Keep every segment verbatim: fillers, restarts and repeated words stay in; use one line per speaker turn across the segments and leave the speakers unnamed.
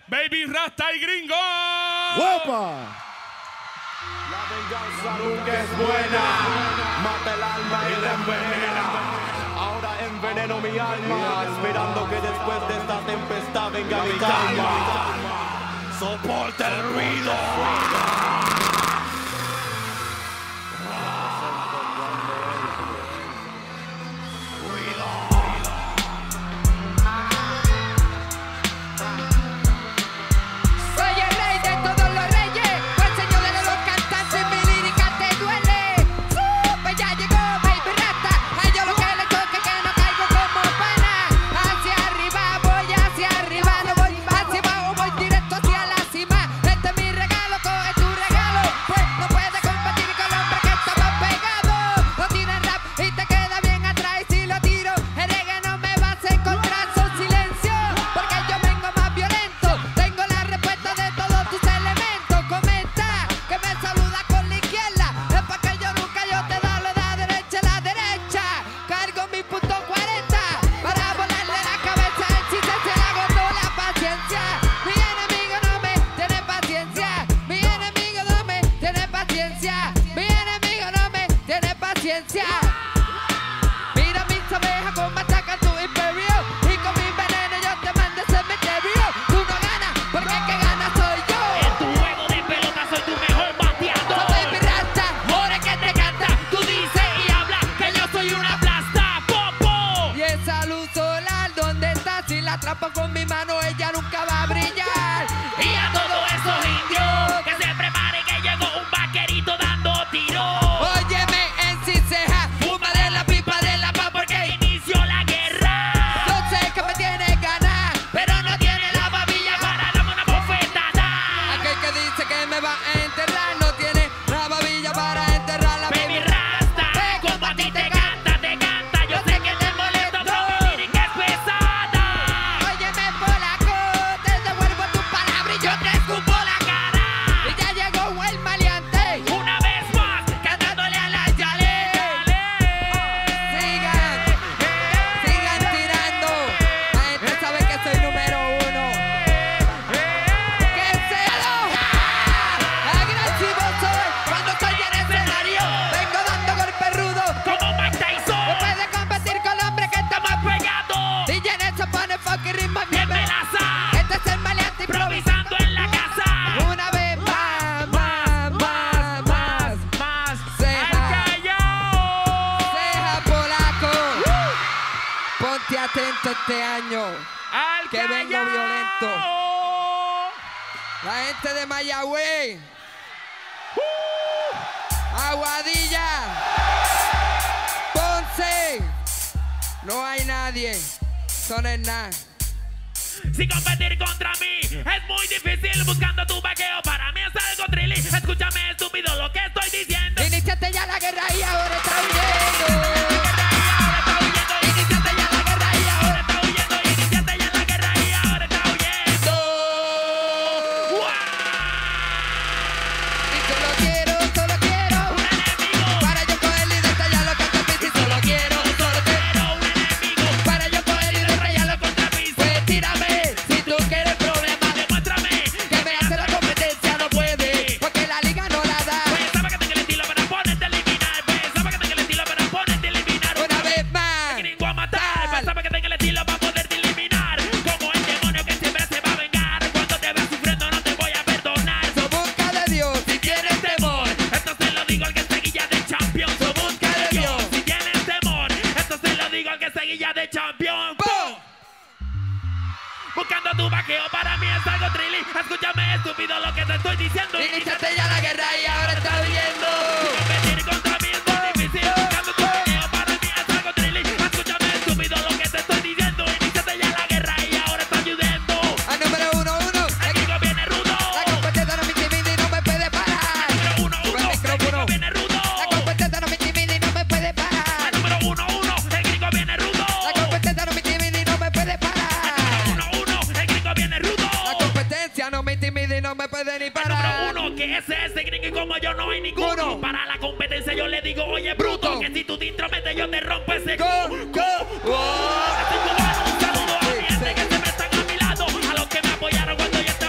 Baby Rasta y Gringo.
¡Guapa!
La venganza nunca es buena, mata el alma y la envenena. Ahora enveneno mi alma, esperando que después de esta tempestad venga mi calma. Soporta el ruido.
Mira mis abejas como atacan tu imperio y con mi veneno yo te mando ese cementerio. Tú no ganas porque el que gana soy yo.
En tu juego de pelota soy tu mejor bateador.
Soy mi rasta,
Ahora que te canta, tú dices y hablas que yo soy una plasta, popo.
y esa luz solar ¿dónde está? Si la atrapo con mi mano ella nunca va a brillar.
Y a todos esos indios que se preparen que llegó un vaquerito dando tiros.
Óyeme en Ciceja, fuma de la pipa de la paz porque
Inició la guerra,
yo sé que me tiene ganas,
pero no tiene la babilla para darme una bofetada.
aquel que dice que me va a enterrar no tiene la babilla para enterrar la
Baby
baby.
Rasta, como a ti te canta, te canta. Yo sé que te molesta, pero mi lírica es pesada.
Óyeme polaco, te devuelvo tu palabra y yo te escupo la cara. Y ya llegó el maleante.
Una vez más, cantándole a la chale.
Sigan, sigan tirando. La gente sabe que soy número uno. Que se aloja. Agresivo soy cuando estoy en escenario. Vengo dando golpes rudos.
Como Mike
No
Tyson,
puede competir con el hombre que está más
pegado,
D J Nelson pone fucking ritmo en mi
bien
mente.
melaza,
Este es el maleante
improvisando en la casa.
Una vez más, más, más, más.
Más,
Ceja.
callao.
Ceja polaco. Ponte atento este año.
Al
Que vengo
callao.
violento. La gente de Mayagüez. Aguadilla. Ponce. No hay nadie. Son el nada.
Si competir contra mí es muy difícil, buscando tu vaqueo para mí es algo trilly. Escúchame, estúpido, lo que estoy diciendo.
Iniciaste ya la guerra y ahora está huyendo.
Iniciaste ya la guerra y ahora está huyendo. Iniciaste ya la guerra y ahora está huyendo.
Y solo quiero, solo quiero.
Un enemigo,
Para yo coger y detallarlo con tu pista. Y solo quiero, solo quiero.
pero un enemigo.
Para yo coger y detallarlo con
Contra mí,
Pues tírame, si tú quieres problemas.
demuéstrame
Que me hace la competencia, no puede. Porque la liga no la da.
Pensaba que tenía el estilo para ponerte a eliminar. Pensaba que tenía el estilo para ponerte a eliminar.
Una vez más.
Gringo a matar. Pensaba que tenía el estilo para poderte eliminar. Como el demonio que siempre se va a vengar. Cuando te veas sufriendo no te voy a perdonar.
So busca de Dios si tienes temor.
Esto se lo digo al que seguilla de champion. So busca de Dios si tienes temor. Esto se lo digo al que seguilla de champion.
¡Pum!
Buscando tu vaqueo para mí es algo trilly. Escúchame, estúpido, lo que te estoy diciendo.
Iniciaste ya la guerra y ahora está huyendo.
Competir contra mí es muy difícil. Buscando tu vaqueo para mí es algo trilly. Escúchame, estúpido, lo que te estoy diciendo. Iniciaste ya la guerra y ahora está ayudando.
Al número uno, uno.
El gringo viene rudo.
La competencia no me intimida y no me puede parar.
Número uno,
Sube el
uno. El
micrófono.
gringo viene rudo.
La competencia no me intimida y no me puede parar.
Número uno, uno. El gringo viene rudo.
La competencia no me intimida y no me puede parar.
Uno, uno. El gringo viene rudo.
La competencia no me intimida y no me puede ni
El
parar.
número uno, que ese es ese gringo y como yo no hay ninguno.
Uno.
Para la competencia yo le digo, oye, bruto,
Bruto.
que si tú te intrometes yo te rompo ese
Go,
cu-
go, go.
Soy cubano, un saludo a mi
Sí,
gente
sí.
que siempre están a mi lado. A los que me apoyaron cuando yo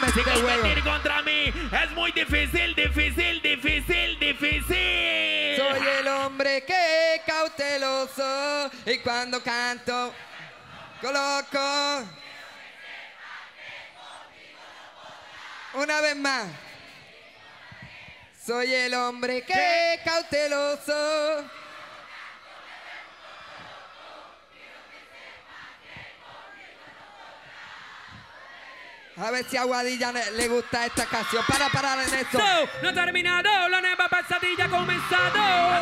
este
Si
juego.
competir contra mí es muy difícil, difícil, difícil, difícil.
Soy el hombre que es cauteloso y cuando canto coloco. Una vez más. Soy el hombre que es cauteloso. A ver si a Guadilla le, le gusta esta canción. Para parar en esto.
So, no ha terminado, la nueva pesadilla ha comenzado.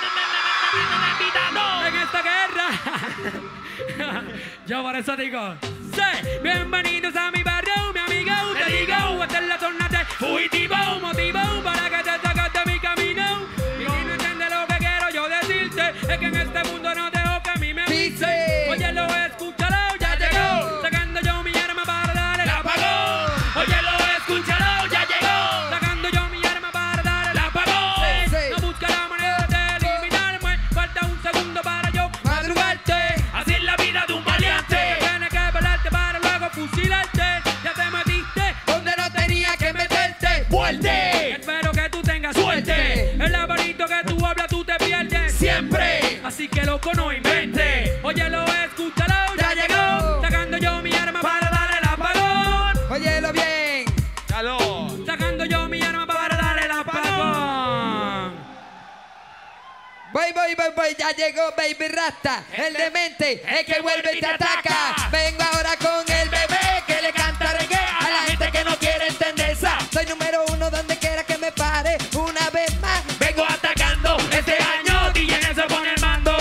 En esta guerra. Yo por eso digo, sí, bienvenidos a mi barrio, mi amigo, te digo, esta es la zona de fugitivo, motivo para que te saques de mi camino. Y si no entiendes lo que quiero yo decirte, es que en este mundo no dejo que a mí me
Dice.
Oye, lo escúchalo, ya llegó, sacando yo mi arma para darle el apagón.
Oye, lo escúchalo, ya llegó.
Sacando yo mi arma para darle el apagón.
Sí, sí.
No busca la manera de eliminarme, falta un segundo para yo
Madrugarte.
Así es la vida de un valiente.
tienes que pelarte para luego fusilarte. Ya te metiste,
Donde no tenía que meterte.
¡Fuerte!
espero que tú tengas
Suerte.
suerte. El laberinto que tú hablas tú te pierdes.
Siempre.
Así que loco no invente. Oye, lo escúchalo, ya llegó. Sacando yo mi arma para darle el apagón.
Óyelo bien.
Sacando yo mi arma para darle el apagón.
Voy, voy, voy, voy, ya llegó Baby Rasta, el demente, el que vuelve y te ataca. Vengo ahora con el bebé que le canta reggae a la gente que no quiere entender esa. Soy número uno donde quiera que me pare, una vez más.
Vengo atacando este año. D J se pone el mando.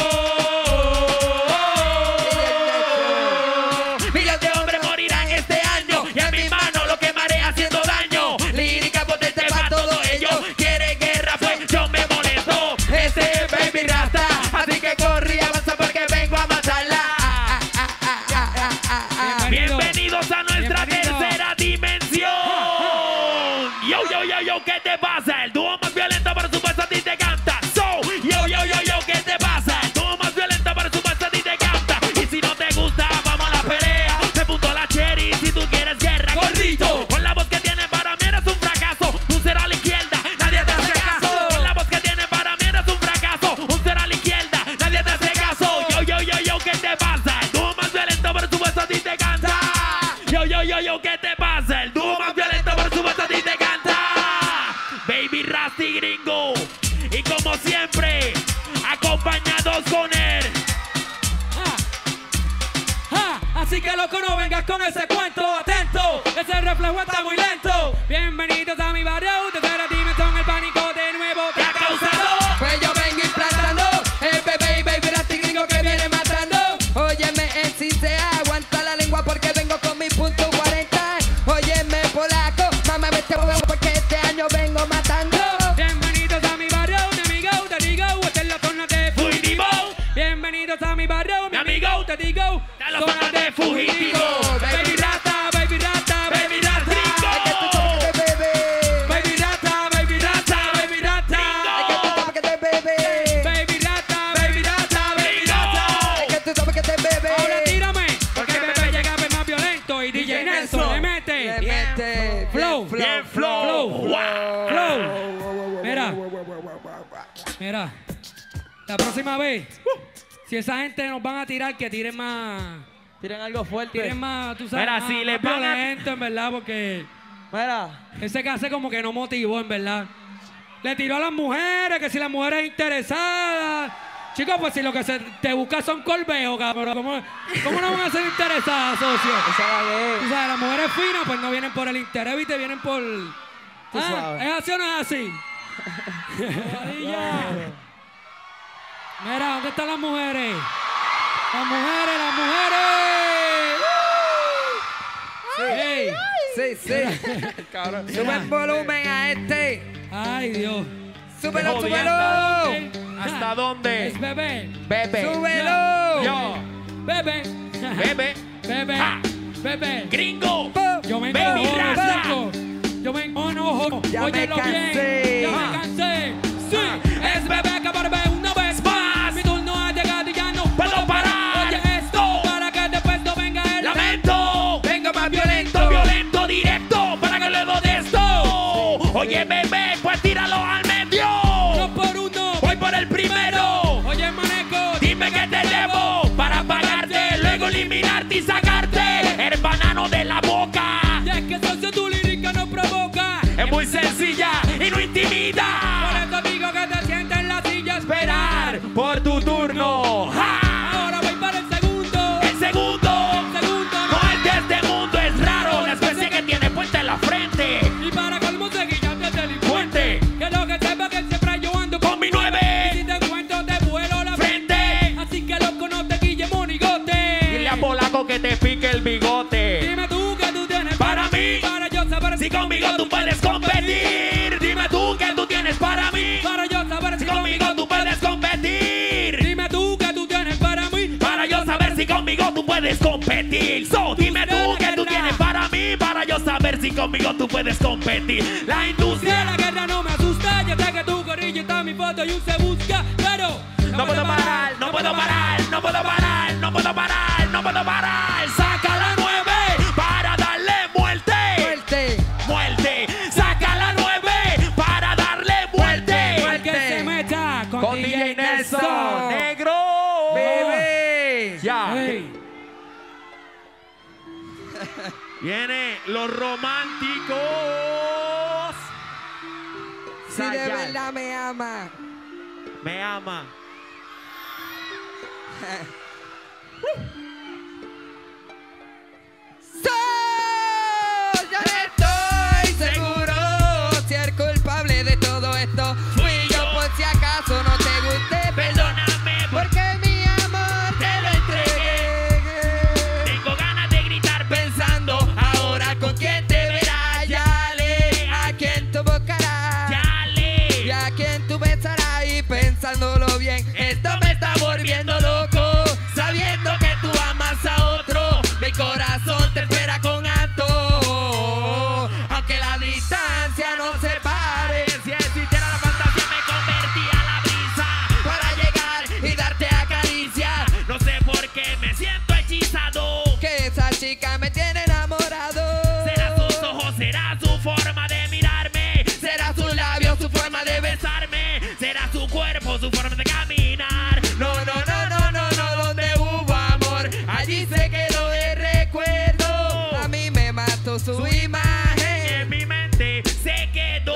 Miles de hombres morirán este año y en mi mano lo quemaré haciendo daño. Lírica potente para todos ellos. Quiere guerra, pues yo me molesto. Este es Baby Rasta, así que corre y avanza porque vengo a matarla.
Ah, ah, ah, ah, ah, ah, ah.
Bienvenidos a nuestra
Bienvenido.
tercera dimensión. Yo, yo, yo, yo, ¿qué te pasa? El dúo más violento, por supuesto, a ti te canta. So, yo, yo, yo, yo, ¿qué te pasa? El dúo más violento, por supuesto, a ti te canta. Y si no te gusta, vamos a la pelea. Te punto la cherry si tú quieres guerra, gordito. Con la voz que tienes para mí eres un fracaso. Un cero a la izquierda, nadie te hace caso. Con la voz que tienes para mí eres un fracaso. Un cero a la izquierda, nadie te hace caso. Yo, yo, yo, yo, ¿qué te pasa? El dúo más violento, por supuesto, a ti te canta. Yo, yo, yo, yo, ¿qué te pasa? El dúo más violento, por supuesto, a ti te canta. Baby Rasty Gringo. Y como siempre, acompañados con él.
Ah, así que loco no vengas con ese cuento, atento, ese reflejo está muy lento. Bienvenidos a mi barrio, tercera dimensión, el pánico de nuevo te ha causado.
Pues yo vengo implantando el bebé y Baby Rasta gringo que viene matando. Óyeme, en si se aguanta la lengua porque vengo con mi punto cuarenta. Óyeme, polaco, mamá, vete huevo porque este año vengo matando.
Bienvenidos a mi barrio, mi amigo, te digo, esta es la zona de
Fugitivo.
Bienvenidos a mi barrio, mi
Mi
amigo,
amigo,
te digo,
de la zona de fugitivo.
Baby Rasta, Baby Rasta,
Baby Rasty
Es que tú sabes que te bebé.
Baby Rasta, Baby Rasta, Baby Rasta,
Es que tú sabes que te bebé.
Baby Rasta, Baby Rasta, Baby Rasta.
Es que tú sabes que te bebé.
Ahora tírame, porque el bebé llega a ver más violento y D J Nelson le mete.
Le mete
Flow.
Bien flow.
Flow.
Wow.
Flow. Mira, mira, la próxima vez, si esa gente nos van a tirar, que tiren más,
Tiren algo fuerte.
tiren más, tú sabes,
Mira,
más,
si
más
les van a-
violento, en verdad, porque
Mira,
ese que hace como que no motivó, en verdad. Le tiró a las mujeres, que si las mujeres interesadas. Chicos, pues si lo que se te busca son colbeos, cabrón, ¿cómo, ¿cómo no van a ser interesadas, socio?
esa va bien.
Tú sabes, las mujeres finas pues no vienen por el interés, ¿viste? Vienen por... Ah,
sabes.
¿es así o no es así? Ahí ya. Mira, ¿dónde están las mujeres? Las mujeres, las mujeres. Ey.
Sí, sí. Sube el volumen a este.
Ay, Dios.
Súbelo,
Jodiendo.
súbelo.
¿Hasta dónde?
Es bebé.
Bebe.
Súbelo.
Yo.
Bebé.
Bebe.
Bebé.
Ja.
Bebé.
Gringo.
Yo me
Baby
encojono,
Rasta.
chico. Yo me enojo.
Ya me
Óyelo bien.
cansé.
Ya me cansé. Sí, es bebé que bebé una vez más. Mi turno ha llegado y ya no
Puedo parar.
Oye esto para que después no venga el
Lamento. Vengo más violento, violento, directo. Para y sacarte el banano de la boca.
Y es que socio tu lírica no provoca.
Es muy sencilla y no intimida.
Por eso digo que te sientes en la silla a esperar
Por tu turno. ¡Ja!
Ahora voy para el segundo.
El segundo.
El segundo
No es de este mundo, es raro. La especie que tiene puente en la frente.
Y para colmo seguillante es delincuente.
Fuente.
Que lo que sepa que siempre yo ando
Con mi nueve.
Y si te encuentro te vuelo la
Frente.
Así que loco no te guille monigote.
Dile a Polaco que te pique el bigote.
Dime tú que tú tienes
Para mí.
Para yo saber
Si conmigo tú puedes competir. Dime tú que tú tienes para mí.
Para yo saber
Si conmigo tú puedes competir.
Dime tú que tú tienes para mí.
Para yo saber si conmigo tú puedes competir. So, dime tú que tú tienes para mí. Para yo saber si conmigo tú puedes competir. La
Si
industria.
la guerra no me asusta, yo sé que tu corrillo está mi foto y un se busca, pero
No puedo parar, no puedo parar, no puedo parar, no puedo parar, no puedo parar. Saca la nueve para darle muerte.
Fuerte.
Muerte. Saca la nueve para darle muerte.
el que se meta con,
Con D J Nelson. Negro.
Bebé.
Ya.
Hey.
Viene los románticos.
Si de
Sayal.
verdad me ama.
Me ama.
Soy, yo no estoy seguro si el culpable de todo esto fui yo, por si acaso no te guste.
Perdóname porque
Porque mi amor
te lo entregué. Tengo ganas de gritar pensando ahora con quién te verás.
Ya le a quien tú buscarás.
Ya le.
Y a quien tú besarás y pensándolo bien, esto me está volviendo loco. Sabiendo que tú amas a otro, mi corazón te espera con acto. Aunque la distancia nos separe,
Si existiera la fantasía me convertía a la brisa
para llegar y darte acaricias.
No sé por qué me siento hechizado.
Que esa chica me tiene enamorado.
Será sus ojos, será su forma de mirarme.
Será su labio, su forma de besar.
Besarme, será su cuerpo, su forma de caminar.
No, no, no, no, no, no, donde hubo amor, allí se quedó el recuerdo. A mí me mató su imagen.
En mi mente se quedó.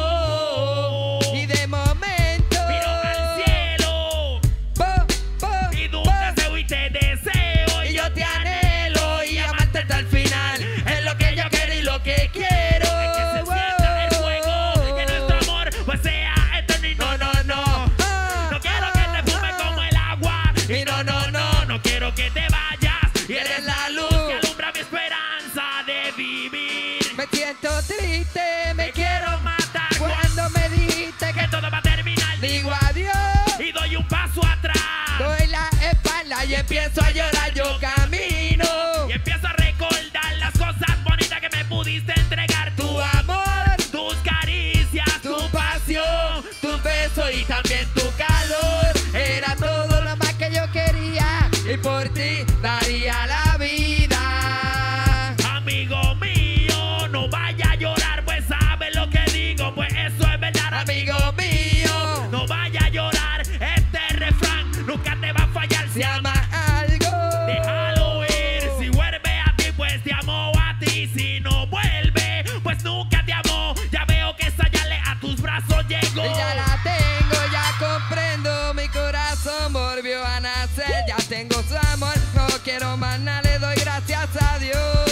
Y de momento,
Miro al cielo
po, po,
y
po,
nunca se y te deseo.
y yo te anhelo y amarte hasta el final. Es lo que yo quiero y lo que quiero.
Que se sienta el fuego, que nuestro amor pues sea eterno y no, no, no.
Ah,
No quiero que te fume
ah,
como el agua.
Y no, no, no,
No quiero que te vayas.
y eres la luz.
Que alumbra mi esperanza de vivir.
Me siento triste, me
Me
quiero
quiero matar
cuando me dijiste
que
que
todo va a terminar.
digo adiós.
Y doy un paso atrás.
Doy la espalda y empiezo a llorar, yo camino.
Y empiezo a recordar las cosas bonitas que me pudiste entregar.
Tu
Tu
amor,
tus caricias,
tu
tu
pasión, tu beso y también tu calor. Era todo lo más que yo quería y por ti daría la vida.
amigo mío. No vaya a llorar, pues sabes lo que digo, pues eso es verdad, amigo.
Amigo mío,
No vaya a llorar, este refrán nunca te va a fallar.
si ama algo,
Déjalo ir, si vuelve a ti, pues te amó a ti. Si no vuelve, pues nunca te amó. Ya veo que esa yale a tus brazos llegó.
y ya la tengo, ya comprendo. Mi corazón volvió a nacer, ya tengo su amor. No quiero más nada, le doy gracias a Dios.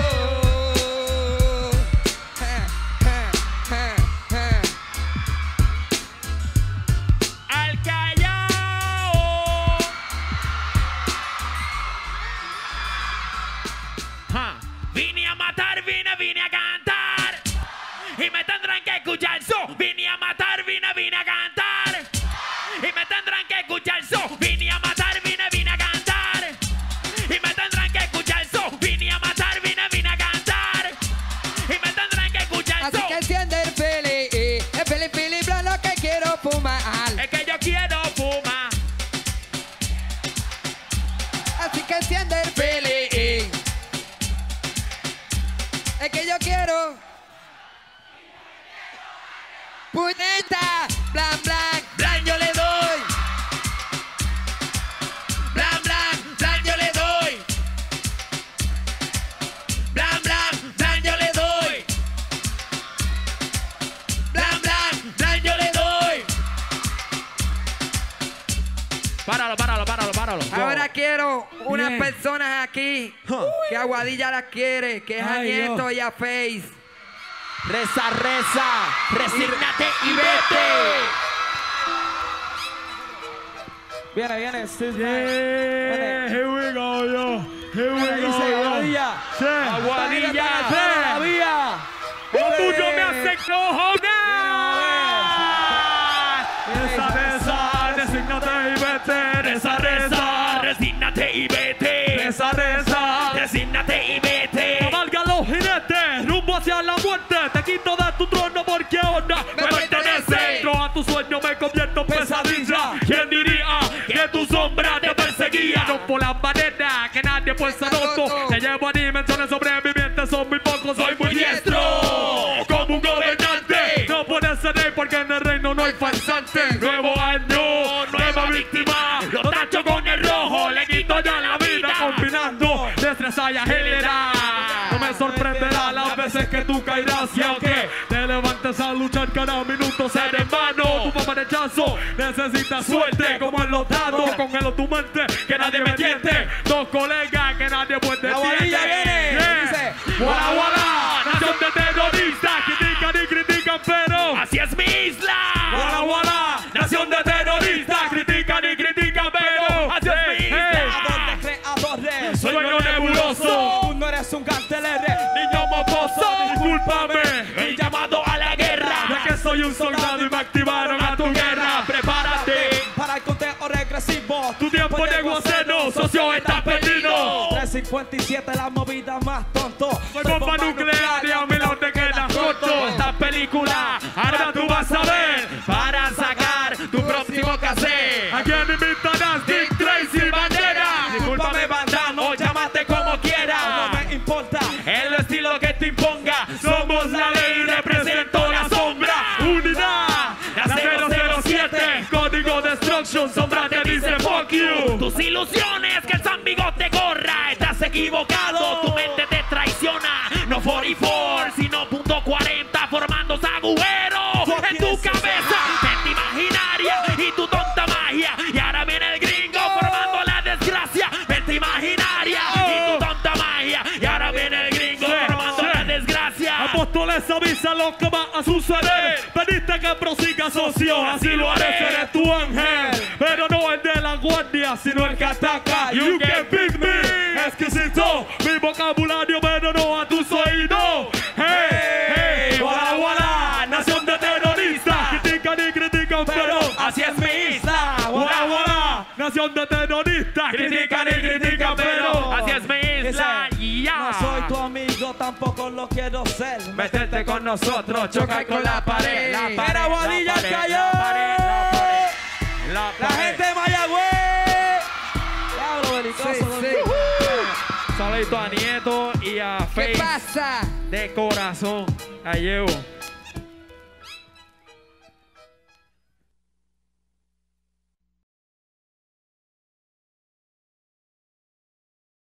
Eh, eh, eh, eh.
Al Callao. Ja. Vine a matar, vine, vine a cantar. Y me tendrán que escuchar. So, vine a matar, vine, vine a cantar. Y me tendrán que escuchar. So, vine a matar, vine, vine a cantar. Y me tendrán que escuchar. So, vine a matar, vine, vine a cantar. Y me tendrán que escuchar.
Así
So,
que enciende el fili, el fili fili bla, lo que quiero fumar.
es que yo quiero fumar.
Así que enciende el fili, es que yo quiero. Puñeta, blan blan, blan yo le doy. Blan blan, blan yo le doy.
Dispáralo.
Ahora quiero unas
Bien.
personas aquí que Aguadilla las quiere, que es a
Ay,
Nieto
Dios.
y a Face.
Reza, reza. Resígnate y vete.
Viene, viene. Sí,
Yeah, here we go, yo. Here we
Viene,
go,
dice,
yo.
Aguadilla.
Sí.
Aguadilla.
La vía.
Como tú no me haces no Esa, reza, resígnate y vete.
Reza, reza. Resígnate y vete.
Reza, reza.
Resígnate y vete.
Cabalga los jinetes, rumbo hacia la muerte. Te quito de tu trono porque ahora
Me
me
pertenece.
pertenece. Entro a tu sueño, me convierto en pesadilla. ¿Quién diría que tu sombra te perseguía? No por las maneras que nadie puede ser roto. Te llevo a dimensiones sobrevivientes, son muy pocos, soy muy diestro. Como un gobernante, no puedes ser rey porque en el reino no hay falsante. Nuevo año, nueva víctima. Lo tacho con el rojo, le quito ya la vida. Combinando destreza y agilidad. No me sorprenderá las veces que tú caerás. Y aunque te levantes a luchar cada minuto, ser hermano. Tu mamá rechazo necesita suerte como en los dados. Congelo tu mente, que nadie me tiente. Dos colegas que nadie puede
Aguadilla viene. Dice,
Guala, guala, nación de terroristas. Critican y critican, pero
Así es mi isla.
Guala, guala, nación de terroristas. Critican y critican, pero
Así es mi isla.
Creador de creadores.
Sueño nebuloso.
Tú no eres un cartelere.
Niño mocoso, discúlpame.
El llamado a la guerra.
Ya que soy un soldado y me activaron a tu guerra. Prepárate.
Para el conteo regresivo.
Tu tiempo llegó a cero, socio, estás perdido.
tres cincuenta y siete, la movida más tonto.
Soy bomba nuclear y a mí no te quedas corto. Esta película, ahora tú vas a ver.
Para sacar tu próximo cassette.
¿A quién invitarás? Dick Tracy Bandera.
Discúlpame, banda, no llámate como
No
quiera.
me importa.
El estilo que te imponga.
Somos la ley, represento la sombra. Unidad, la cero cero siete. Código Destruction, sombra te dice fuck you.
Tus ilusiones, que el San Bigote corra. Estás equivocado, tu mente te traiciona. No cuarenta y cuatro, sino punto cuarenta, formando agujeros en tu cabeza. Mente imaginaria y tu tonta magia. Y ahora viene el gringo formando la desgracia. Mente imaginaria y tu tonta magia. Y ahora viene el gringo formando la desgracia.
Apóstoles, avisa lo que va a suceder. Pediste que prosiga, socio, así lo haré. Seré tu ángel, pero no el de la guardia, sino el que ataca. You can pick me. Exquisito, mi vocabulario, pero no a tus oídos. Hey, hey, guala, guala, nación de terroristas. Critican y critican, pero
Así es mi isla.
guala, guala, nación de terroristas. Critican y critican, pero
Así es mi isla. Ya.
No soy tu amigo, tampoco lo quiero ser.
Meterte con nosotros, chocar con la pared. La pared,
Era Aguadilla
la pared,
cayó.
la pared, la pared, la
La
pared.
gente de Mayagüez. Diablo, belicoso.
Sí,
don-
sí.
Saludito a Nieto y a
¿Qué
Face
pasa?
de corazón. Ahí llevo.